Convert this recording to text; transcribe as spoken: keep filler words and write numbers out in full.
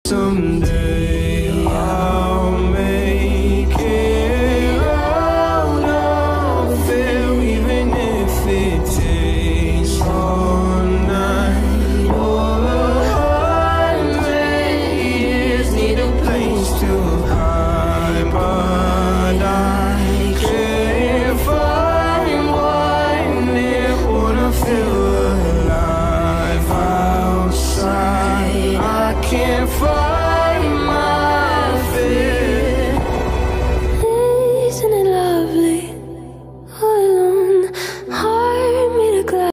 Someday I'll make it out of it, even if it takes all night or a hundred years. Need a place to hide, but I can't find one. It wanna feel alive outside. I can't find